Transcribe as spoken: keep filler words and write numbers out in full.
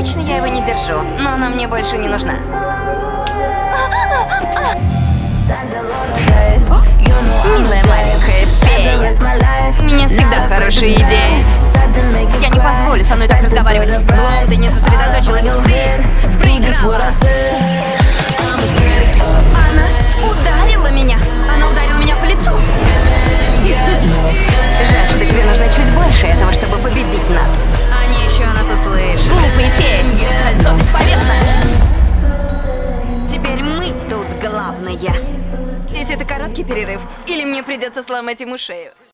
Обычно я его не держу, но она мне больше не нужна. Милая маленькая фея. У меня всегда хорошие идеи. Я не позволю со мной так разговаривать. Блум, ты не сосредоточилась. Ты проиграла. Она ударила меня. Она ударила меня по лицу. Жаль, что тебе нужно чуть больше этого, чтобы победить нас. Они еще о нас услышат. Глупые феи. Кольцо бесполезно. Теперь мы тут главные. Ведь это короткий перерыв, или мне придется сломать ему шею.